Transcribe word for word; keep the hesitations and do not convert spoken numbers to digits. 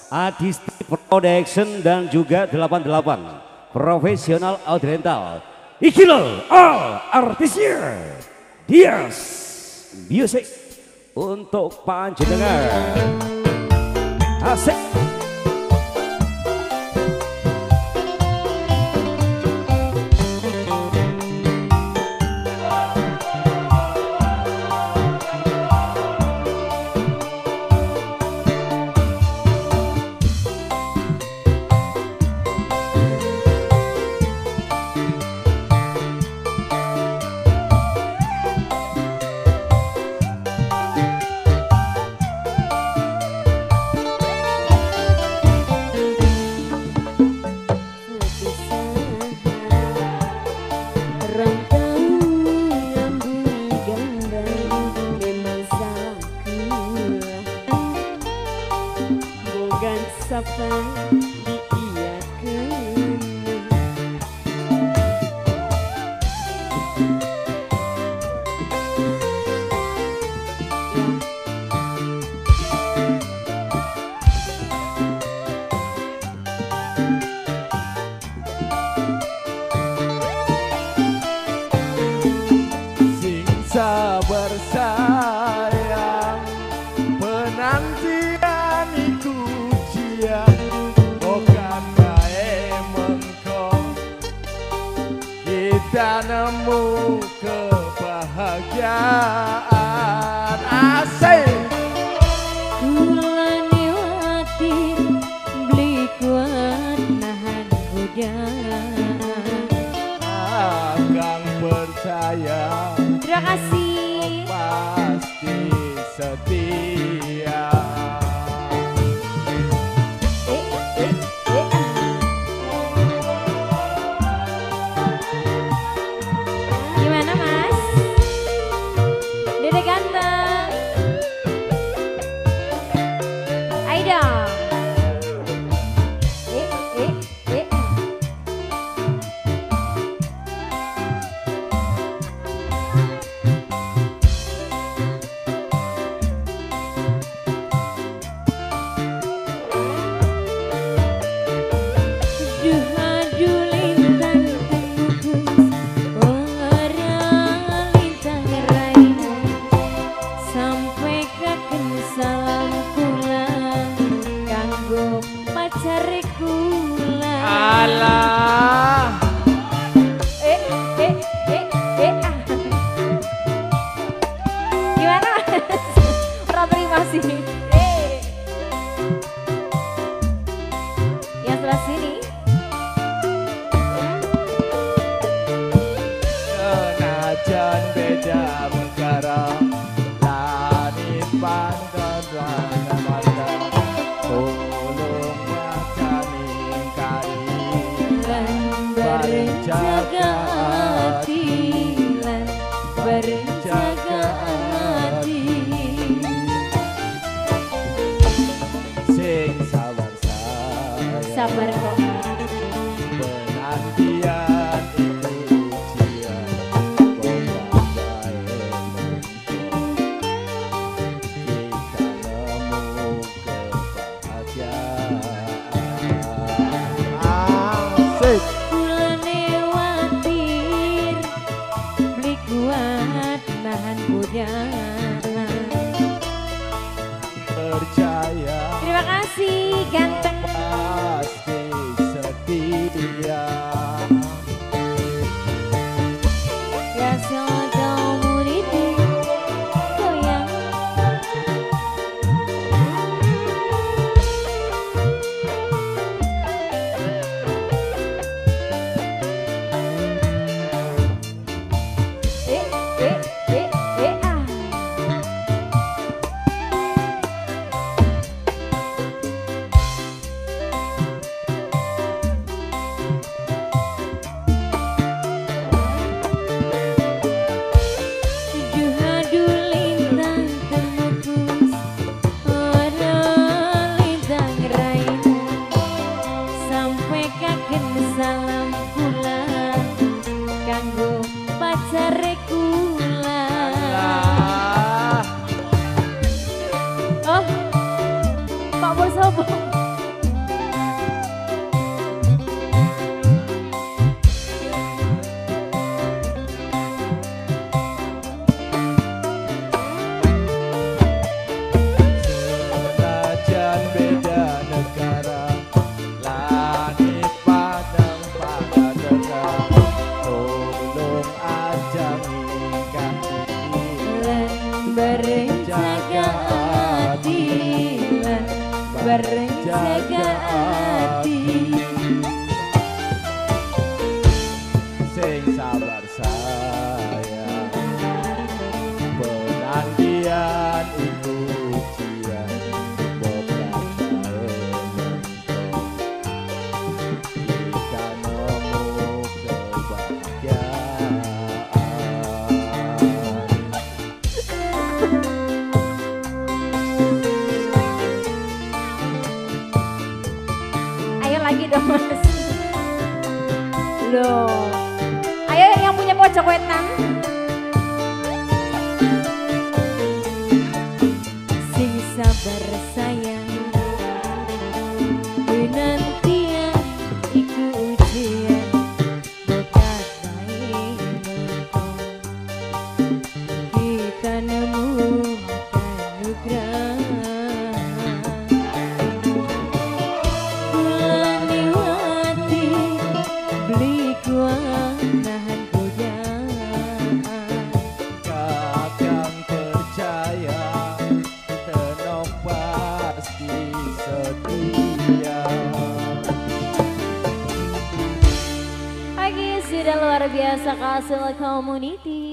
Adisti Production dan juga delapan puluh delapan Profesional Audio Rental. Iki lho all artisnya Dias Music untuk panjenengan. Asik. Sampai diiyakeun sing sabar sayang penantian iku bukan bae mengko kita nemu kebahagiaan. Asik. Kula niwatir beli kuat nahan hujan. Akan percaya. Terima kasih. Pasti setia. Alah. Eh, eh, eh, eh, ah. Gimana? Orang terima sih. Eh. Yang sebelah sini. Senajan beda negara, langit pandan rana mata, tolong wacani kari, bareng jaga hati, bareng jaga hati. Sing sabar sayang, Sabar kok. penantian itu ujian, bukan bae kita nemu kebahagiaan. Asik. Kula newatir beli kuat nahan hujan. Percaya Terima kasih ganteng. pasti setia. Ya selalu muridi goyang. Eh, eh, eh, eh, ah. jaga hati. Sing sabar sayang, penantian ibu ujian bukan menentu. Kita nemu kebahagiaan. Ayo lagi dong mas. Loh. Ayo yang punya pojok wetan. Sing sabar sayang, penantian iku ujian bukan main mentong. Kita nemu anugerah. Bulan lewati beli kuah nahan goyang. Kakang percaya tenong pasti setia. Pagi sudah luar biasa Kasih Community.